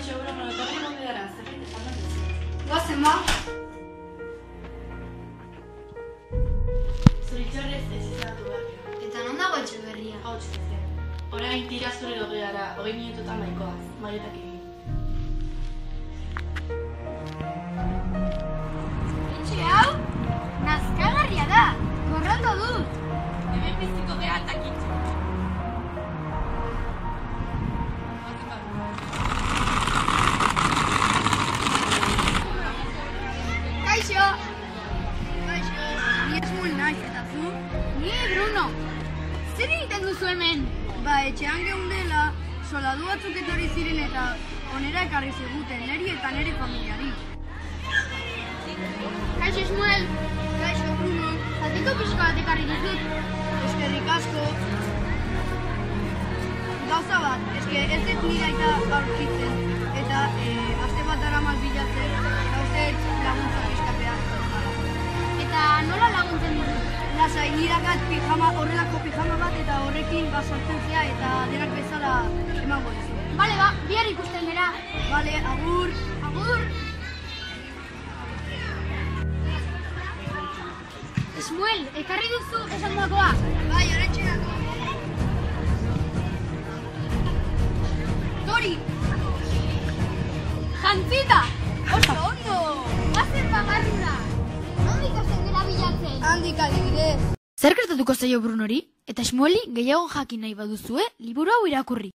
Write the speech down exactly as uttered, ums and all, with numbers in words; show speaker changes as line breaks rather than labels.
Kaixo, Bruno, etorri egon gara, zerbait esan dut.
Goazen ba?
Zoritzarrez ez izatu behar.
Eta non dago Etxeberria?
Hau txuzen. Orain tira zure loge gara, hogei minututan nahikoaz, maietak egin.
Etxe hau? Nazkagarria da! Gorroto dut!
Hemen biziko geha takitzu.
Kaixo! Kaixo! Ni Esmuel naiz, eta zu? Ni Bruno! Zer egiten duzu hemen? Ba, etxean geundela, soldadu batzuk etorri ziren eta onera ekarri ziguten neri eta nere familiari. Kaixo Esmuel! Kaixo Bruno! Zatiko pixka bat ekarri dizut. Eskerrik asko. Gauza bat, eske ez dut nire aita aurkitzen, eta eh, aste bat daramat bilatzen, eta uste laguntza pixkapean. Eta nola laguntzen dut? Lasai, nirakat pijama, horrelako pijama bat eta horrekin basaltzen zea eta denak bezala emango dizu. Bale, ba, bihar ikusten dira. Bale, agur. Agur. Esmuel, ekarri duzu esan dagoa. Bai, horretxe dago. Tori! Jantzita! Oso ondo! Guazen bagarrura! Nondik hasten gara bilatzen? Handik adibidez.
Zer gertatuko zaio Brunori? Eta Esmueli gehiago jakin nahi baduzue, liburu hau irakurri.